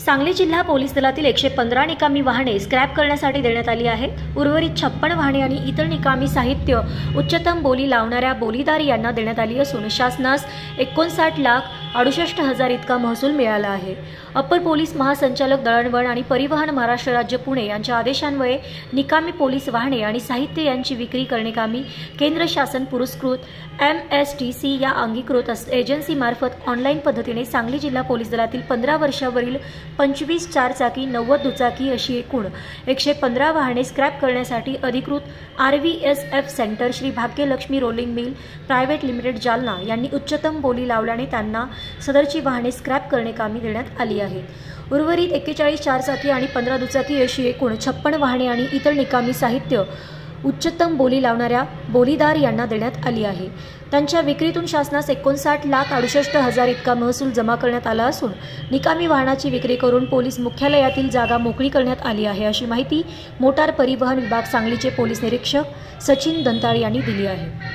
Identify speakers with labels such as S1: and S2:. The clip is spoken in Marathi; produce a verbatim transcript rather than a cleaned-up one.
S1: सांगली जिल्हा पोलीस दलातील एकशे पंधरा निकामी वाहने स्क्रॅप करण्यासाठी देण्यात आली आहेत। उर्वरित छप्पन वाहने आणि इतर निकामी साहित्य उच्चतम बोली लावणाऱ्या बोलीदार यांना देण्यात आली असून शासनास एकोणसाठ लाख अडुसष्ट हजार इतका महसूल मिळाला आहे। अप्पर पोलीस महासंचालक दळणवळण आणि परिवहन महाराष्ट्र राज्य पुणे यांच्या आदेशान्वये निकामी पोलीस वाहने आणि साहित्य यांची विक्री करण्याकामी केंद्र शासन पुरस्कृत एम एस टी सी या अंगीकृत एजन्सी मार्फत ऑनलाईन पद्धतीने सांगली जिल्हा पोलीस दलातील पंधरा वर्षावरील पंचवीस चारचाकी नव्वद दुचाकी अशी एकूण एकशे पंधरा वाहने स्क्रॅप करण्यासाठी अधिकृत R V S F centre Shri Bhagyalakshmi rolling mill private limited Jalna यांनी उच्चतम बोली लावल्याने त्यांना सदरची वाहने स्क्रॅप करण्याकामी देण्यात आली आहेत। उर्वरित एक्केचाळीस चारचाकी आणि पंधरा दुचाकी अशी एकूण छप्पन वाहने आणि इतर निकामी साहित्य उच्चतम बोली लावणाऱ्या बोलीदार यांना देण्यात आली आहे। त्यांच्या विक्रीतून शासनास एकोणसाठ लाख अडुसष्ट हजार इतका महसूल जमा करण्यात आला असून निकामी वाहनाची विक्री करून पोलीस मुख्यालयातील जागा मोकळी करण्यात आली आहे, अशी माहिती मोटार परिवहन विभाग सांगलीचे पोलीस निरीक्षक सचिन दंताळ यांनी दिली आहे।